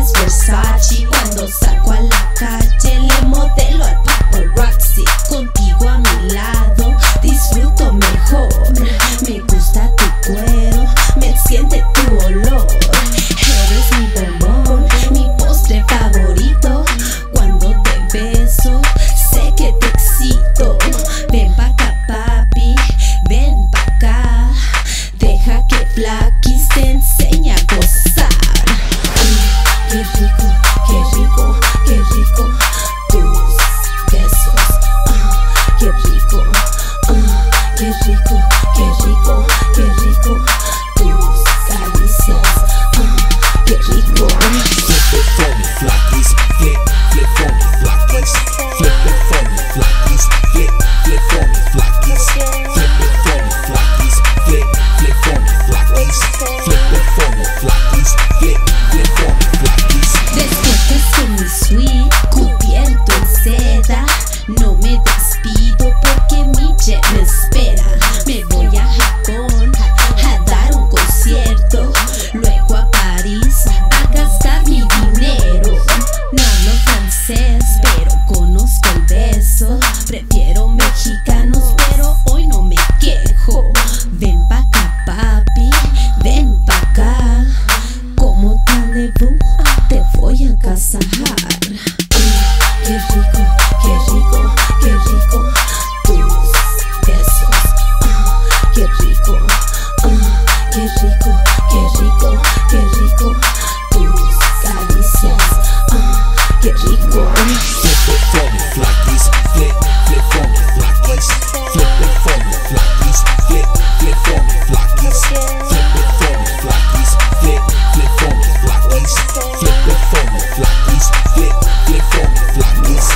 es Versace. Cuando salgo a la calle le modelo al paparazzi. Contigo a mi lado disfruto mejor. Me gusta tu cuero, me enciende tu olor. Eres mi bombón, mi postre favorito. Cuando te beso sé que te excito. Ven pa' acá papi, ven pa' acá. Deja que Flaquis te enseñe a gozar. Qué rico, qué rico, qué rico tus besos. Qué rico, qué rico, qué rico, qué rico tus caricias. Qué rico. Flip it for me, Flaquis. Flip, flip for me, Flaquis. Flip it for me, Flaquis. Flip, flip for me, Flaquis. Flip it for me, Flaquis. Flip, flip for me, Flaquis. Flip it for me, Flaquis. Flip, flip for me, Flaquis. Despiertas en mi suite, cubierto en seda. No me despido porque mi jet me espera. Me voy a Japón a dar un concierto, luego a París a gastar mi dinero. No hablo francés, pero conozco el beso. Prefiero mexicanos, pero hoy no me quejo. Ven pa' acá, papi, ven pa' acá. Como Talibú te voy a casar. Qué rico, qué rico, qué rico tus besos. Qué rico, qué rico, qué rico, qué rico tus caricias. Qué rico. Flip it for me, Flaquis. Flip, flip for me, Flaquis. Flip it for me, Flaquis. Flip, flip for me, Flaquis. Flip it for me, Flaquis. Flip, flip for me, Flaquis. Flip it for me, Flaquis. Flip, flip for me, Flaquis.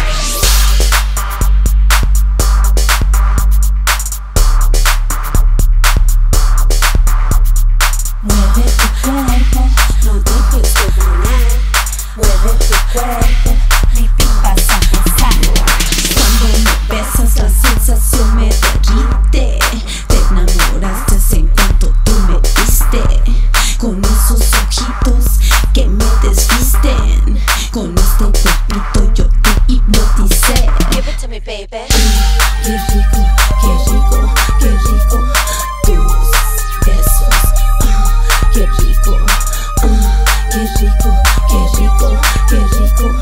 Mueve tu cuerpo, no dejes de volar. Mueve tu cuerpo, mi vas a gozar. Cuando me besas la sensación me derrite. Te enamoraste en cuanto tú me viste. Con esos ojitos que me desvisten. Con este cuerpito yo te hipnoticé. Give it to me, baby. Qué rico, qué rico, qué rico tus besos. Qué rico, qué rico, qué rico, qué rico